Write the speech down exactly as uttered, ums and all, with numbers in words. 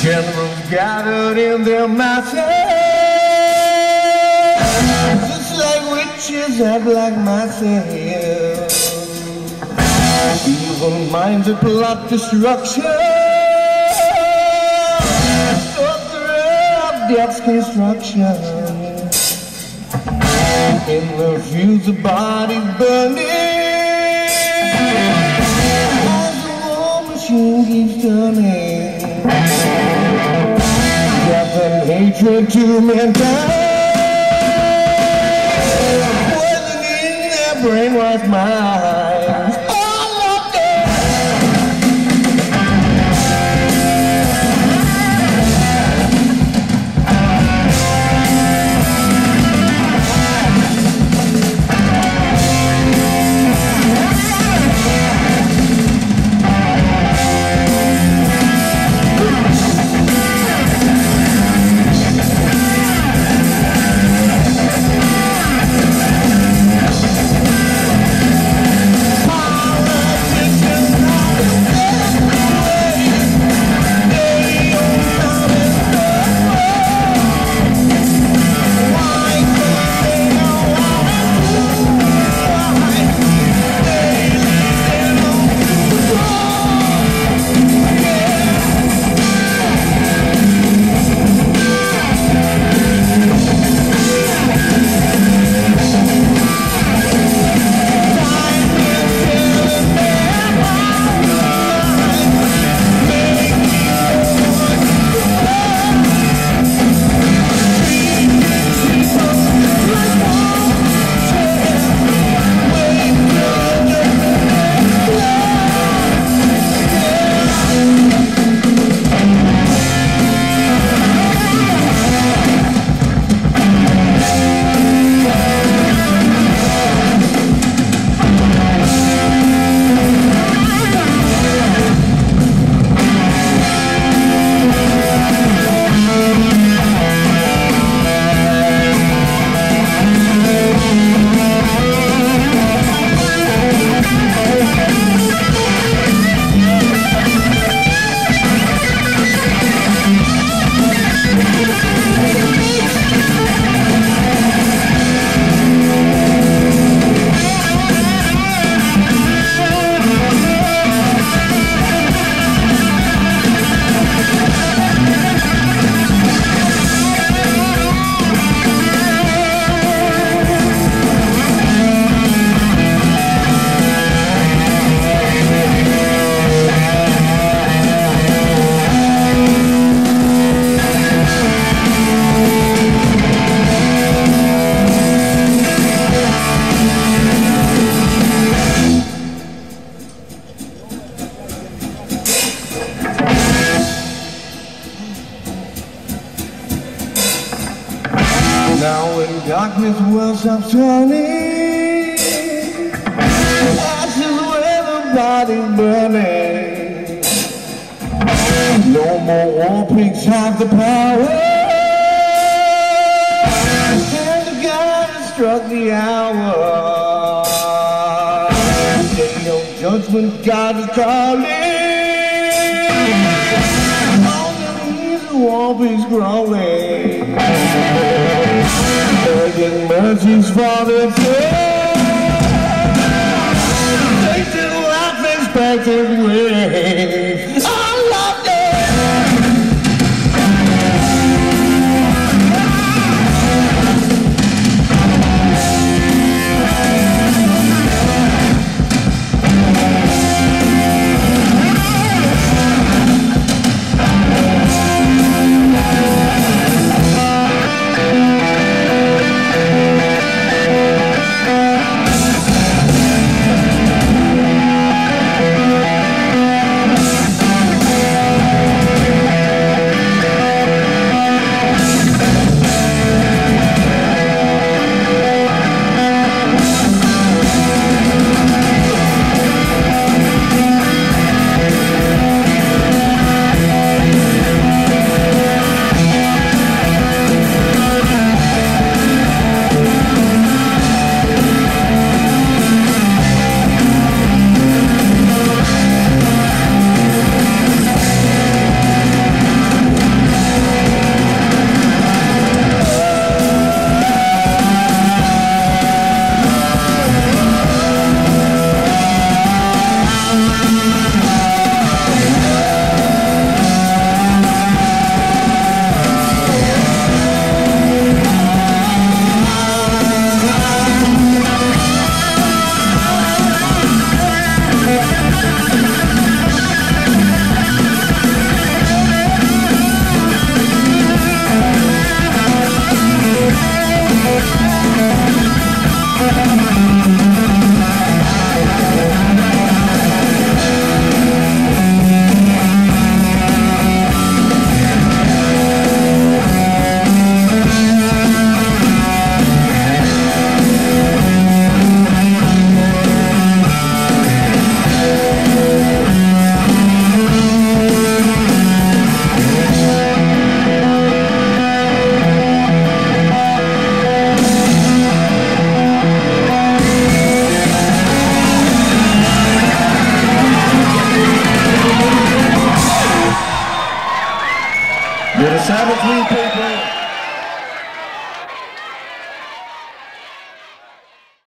Generals gathered in their masses, just like witches act like masses. Evil minds that plot destruction, sorcerer of death's construction. In the fields of bodies burning, as the war machine keeps turning. Death and hatred to mankind, poisoning their brainwashed minds. Now when darkness will stop turning, ashes where the body's burning. No more war pigs have the power, and the God has struck the hour. Day of judgment, God is calling. On the knees the war pigs crawling, begging mercies for their sins. Take to life expected ways. I love You're the Sabbath people.